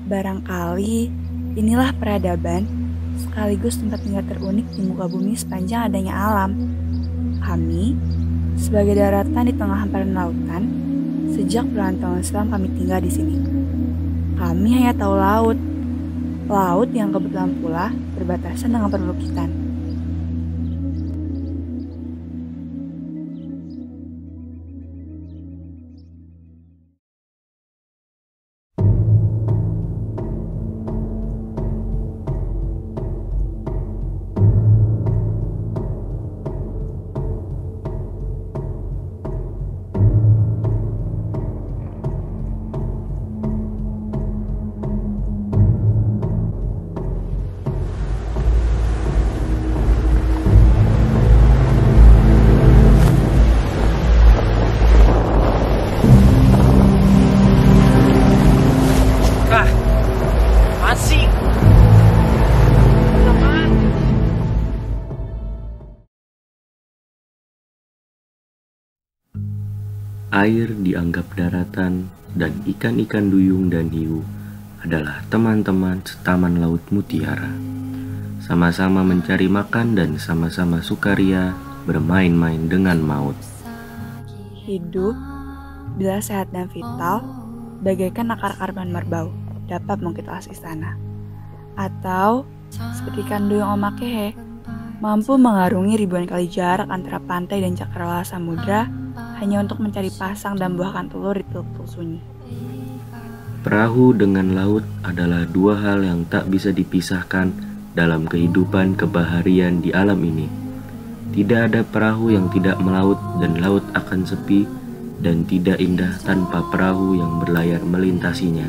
Barangkali inilah peradaban sekaligus tempat tinggal terunik di muka bumi sepanjang adanya alam. Kami, sebagai daratan di tengah hamparan lautan, sejak puluhan tahun silam kami tinggal di sini. Kami hanya tahu laut, laut yang kebetulan pula berbatasan dengan perbukitan. Air dianggap daratan dan ikan-ikan duyung dan hiu adalah teman-teman setaman laut mutiara. Sama-sama mencari makan dan sama-sama sukaria bermain-main dengan maut. Hidup, bila sehat dan vital, bagaikan akar-akar pohon merbau dapat mengkitulas istana. Atau, seperti ikan duyung Omakehe, mampu mengarungi ribuan kali jarak antara pantai dan cakrawala samudra hanya untuk mencari pasang dan buahkan telur di teluk-teluk sunyi. Perahu dengan laut adalah dua hal yang tak bisa dipisahkan dalam kehidupan kebaharian di alam ini. Tidak ada perahu yang tidak melaut dan laut akan sepi dan tidak indah tanpa perahu yang berlayar melintasinya.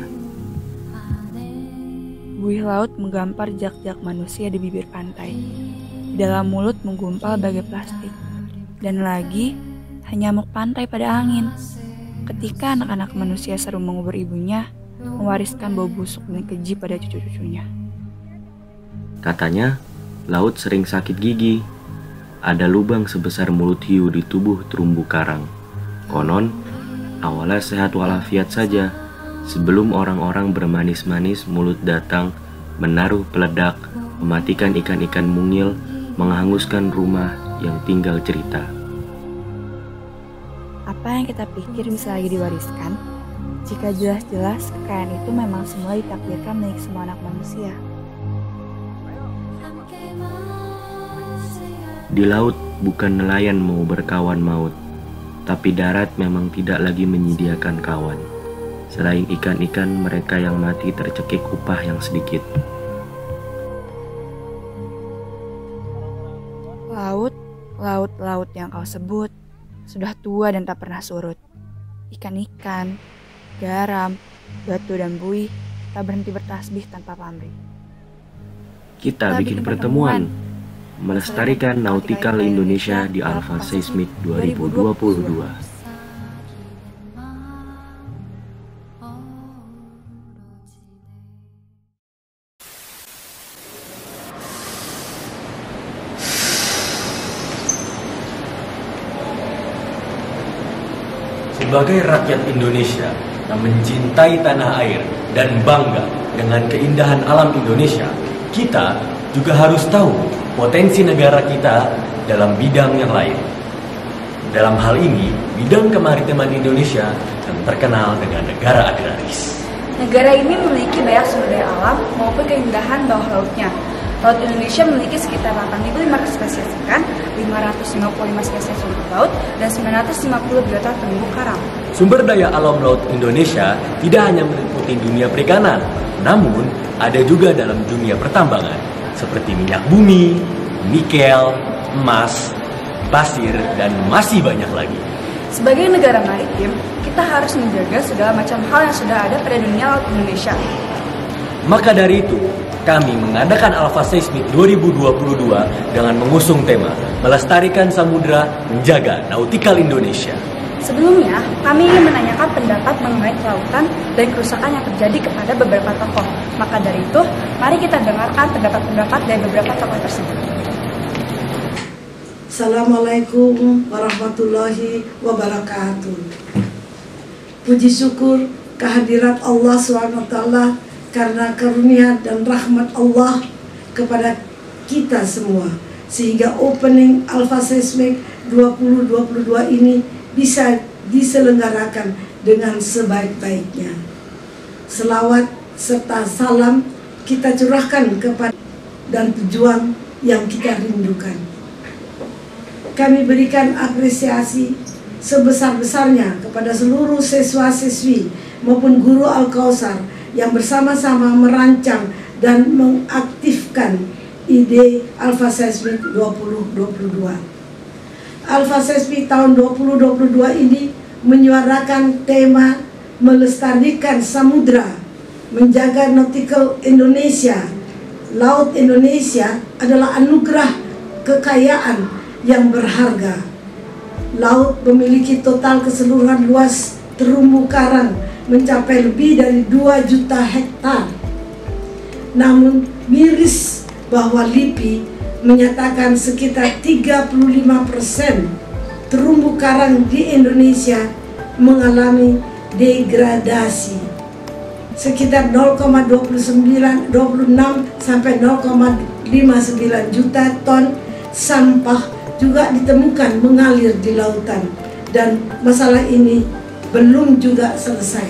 Buih laut menggampar jejak manusia di bibir pantai. Di dalam mulut menggumpal bagai plastik. Dan lagi, nyamuk pantai pada angin. Ketika anak-anak manusia seru mengubur ibunya, mewariskan bau busuk dan keji pada cucu-cucunya. Katanya, laut sering sakit gigi. Ada lubang sebesar mulut hiu di tubuh terumbu karang. Konon, awalnya sehat walafiat saja. Sebelum orang-orang bermanis-manis mulut datang, menaruh peledak, mematikan ikan-ikan mungil, menghanguskan rumah yang tinggal cerita. Apa yang kita pikir bisa lagi diwariskan, jika jelas-jelas kekayaan itu memang semula ditakdirkan milik semua anak manusia. Di laut bukan nelayan mau berkawan maut, tapi darat memang tidak lagi menyediakan kawan. Selain ikan-ikan, mereka yang mati tercekik upah yang sedikit. Laut yang kau sebut sudah tua dan tak pernah surut. Ikan-ikan, garam, batu dan buih tak berhenti bertasbih tanpa pamrih. Kita bikin pertemuan melestarikan Nautikal Indonesia di Alpha Seismic 2022. Sebagai rakyat Indonesia yang mencintai tanah air dan bangga dengan keindahan alam Indonesia, kita juga harus tahu potensi negara kita dalam bidang yang lain. Dalam hal ini, bidang kemaritiman Indonesia yang terkenal dengan negara agraris. Negara ini memiliki banyak sumber daya alam maupun keindahan bawah lautnya. Laut Indonesia memiliki sekitar 8.500 spesies ikan, 555 spesies rumput laut, dan 950 biota terumbu karang. Sumber daya alam laut Indonesia tidak hanya meliputi dunia perikanan, namun ada juga dalam dunia pertambangan, seperti minyak bumi, nikel, emas, pasir, dan masih banyak lagi. Sebagai negara maritim, kita harus menjaga segala macam hal yang sudah ada pada dunia laut Indonesia. Maka dari itu, kami mengadakan Alpha Seismic 2022 dengan mengusung tema Melestarikan Samudra, Menjaga Nautikal Indonesia. Sebelumnya, kami ingin menanyakan pendapat mengenai kelautan dan kerusakan yang terjadi kepada beberapa tokoh. Maka dari itu, mari kita dengarkan pendapat-pendapat dari beberapa tokoh tersebut. Assalamualaikum warahmatullahi wabarakatuh. Puji syukur kehadirat Allah SWT karena karunia dan rahmat Allah kepada kita semua, sehingga opening Alpha Seismic 2022 ini bisa diselenggarakan dengan sebaik-baiknya. Selawat serta salam kita curahkan kepada dan tujuan yang kita rindukan. Kami berikan apresiasi sebesar-besarnya kepada seluruh siswa-siswi maupun guru Al-Kausar yang bersama-sama merancang dan mengaktifkan ide Alpha Seismic 2022. Alpha Seismic tahun 2022 ini menyuarakan tema melestarikan samudra, menjaga nautical Indonesia. Laut Indonesia adalah anugerah kekayaan yang berharga. Laut memiliki total keseluruhan luas terumbu karang mencapai lebih dari 2 juta hektar. Namun miris bahwa LIPI menyatakan sekitar 35% terumbu karang di Indonesia mengalami degradasi. Sekitar 0,26 sampai 0,59 juta ton sampah juga ditemukan mengalir di lautan, dan masalah ini belum juga selesai.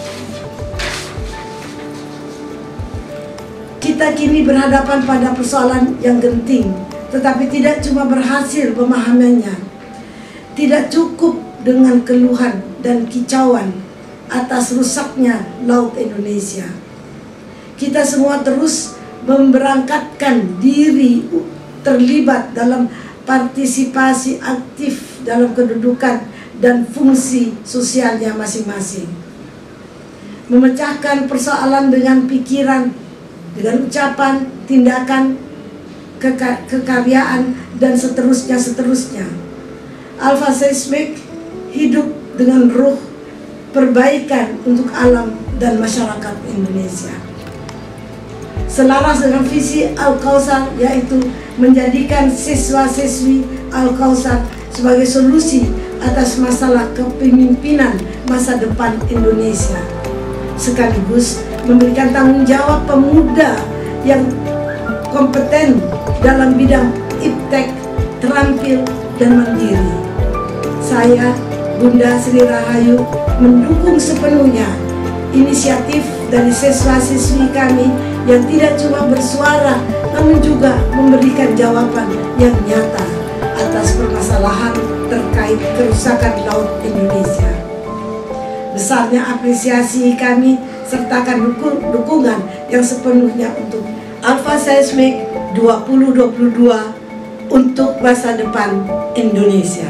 Kita kini berhadapan pada persoalan yang genting, tetapi tidak cuma berhasil memahaminya. Tidak cukup dengan keluhan dan kicauan atas rusaknya laut Indonesia. Kita semua terus memberangkatkan diri terlibat dalam partisipasi aktif dalam kedudukan dan fungsi sosialnya masing-masing. Memecahkan persoalan dengan pikiran, dengan ucapan, tindakan, kekaryaan, dan seterusnya. Alpha Seismic hidup dengan ruh perbaikan untuk alam dan masyarakat Indonesia. Selaras dengan visi Al-Kausar, yaitu menjadikan siswa-siswi Al-Kausar sebagai solusi atas masalah kepemimpinan masa depan Indonesia, sekaligus memberikan tanggung jawab pemuda yang kompeten dalam bidang iptek, terampil, dan mandiri. Saya, Bunda Sri Rahayu, mendukung sepenuhnya inisiatif dari siswa-siswi kami yang tidak cuma bersuara, namun juga memberikan jawaban yang nyata atas permasalahan terkait kerusakan laut Indonesia. Besarnya apresiasi kami sertakan dukungan yang sepenuhnya untuk Alpha Seismic 2022 untuk masa depan Indonesia.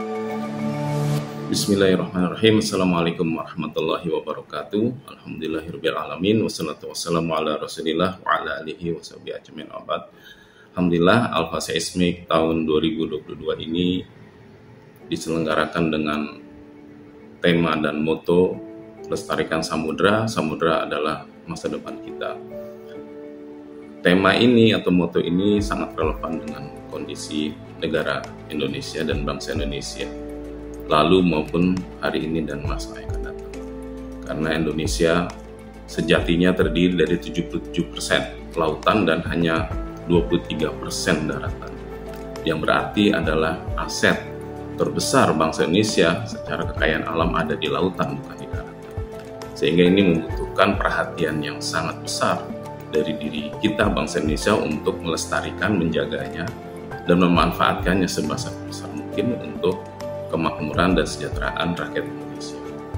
Bismillahirrahmanirrahim. Assalamualaikum warahmatullahi wabarakatuh. Alhamdulillahirabbil alamin, wassalatu wassalamu ala Rasulillah wa ala alihi washabihi ajmain. Alhamdulillah, Alpha Seismic tahun 2022 ini diselenggarakan dengan tema dan moto lestarikan samudra. Samudra adalah masa depan kita. Tema ini atau moto ini sangat relevan dengan kondisi negara Indonesia dan bangsa Indonesia lalu maupun hari ini dan masa yang akan datang. Karena Indonesia sejatinya terdiri dari 77% lautan dan hanya 23% daratan, yang berarti adalah aset terbesar bangsa Indonesia secara kekayaan alam ada di lautan, bukan di daratan. Sehingga ini membutuhkan perhatian yang sangat besar dari diri kita bangsa Indonesia untuk melestarikan, menjaganya, dan memanfaatkannya sebesar mungkin untuk kemakmuran dan kesejahteraan rakyat Indonesia.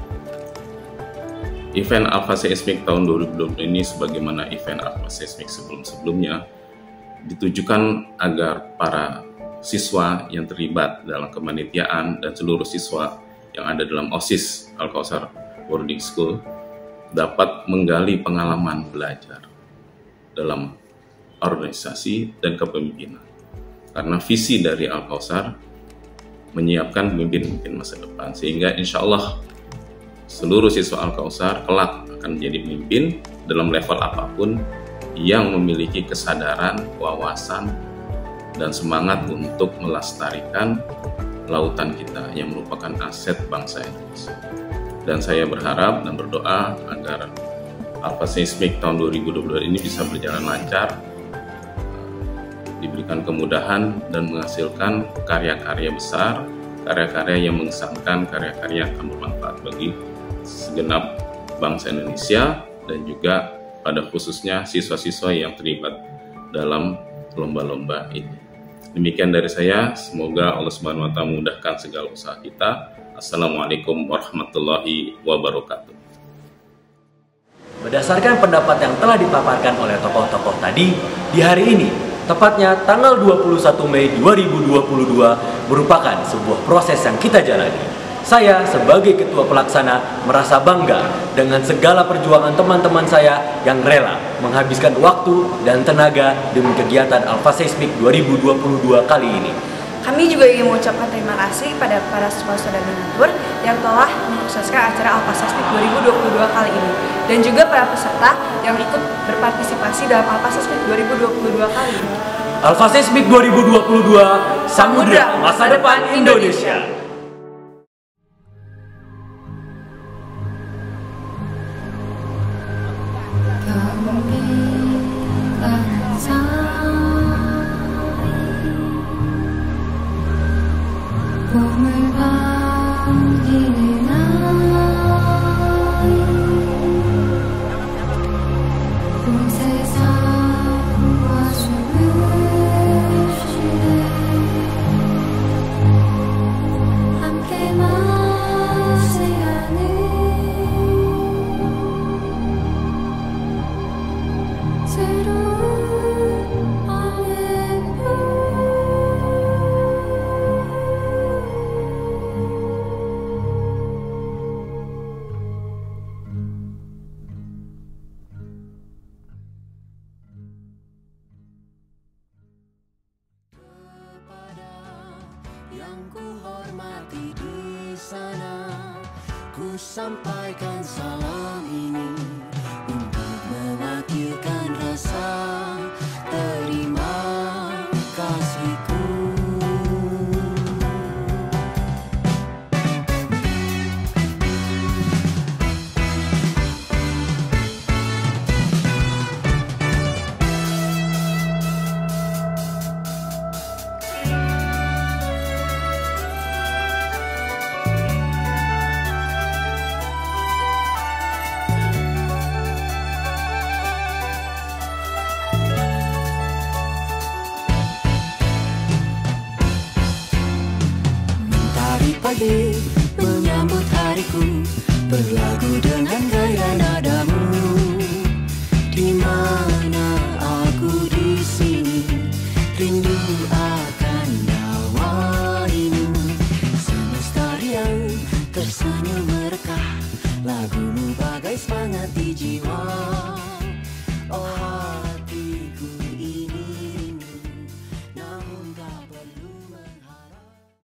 Event Alpha Seismic tahun 2020 ini, sebagaimana event Alpha Seismic sebelum-sebelumnya, ditujukan agar para siswa yang terlibat dalam kepanitiaan dan seluruh siswa yang ada dalam OSIS Al-Kausar Boarding School dapat menggali pengalaman belajar dalam organisasi dan kepemimpinan. Karena visi dari Al-Kausar menyiapkan pemimpin-pemimpin masa depan, sehingga insya Allah seluruh siswa Al-Kausar kelak akan menjadi pemimpin dalam level apapun yang memiliki kesadaran, wawasan, dan semangat untuk melestarikan lautan kita yang merupakan aset bangsa Indonesia. Dan saya berharap dan berdoa agar Alpha Seismic tahun 2022 ini bisa berjalan lancar, diberikan kemudahan dan menghasilkan karya-karya besar, karya-karya yang mengesankan, karya-karya yang akan bermanfaat bagi segenap bangsa Indonesia dan juga pada khususnya siswa-siswa yang terlibat dalam lomba-lomba ini. Demikian dari saya, semoga Allah Subhanahu wa Ta'ala memudahkan segala usaha kita. Assalamualaikum warahmatullahi wabarakatuh. Berdasarkan pendapat yang telah dipaparkan oleh tokoh-tokoh tadi, di hari ini, tepatnya tanggal 21 Mei 2022, merupakan sebuah proses yang kita jalani. Saya sebagai ketua pelaksana merasa bangga dengan segala perjuangan teman-teman saya yang rela menghabiskan waktu dan tenaga demi kegiatan Alpha Seismic 2022 kali ini. Kami juga ingin mengucapkan terima kasih pada para sponsor dan donatur yang telah mensukseskan acara Alpha Seismic 2022 kali ini, dan juga para peserta yang ikut berpartisipasi dalam Alpha Seismic 2022 kali ini. Alpha Seismic 2022, Samudra Masa Depan Indonesia. Yang ku hormati di sana, ku sampaikan salam ini untuk mewakilkan rasa terima kasihku. Pagi menyambut hariku, berlagu dengan gaya nadamu. Di mana aku di sini, rindu akan nawaimu. Semesta riang tersenyum merekah, lagumu bagai semangat di jiwa. Oh.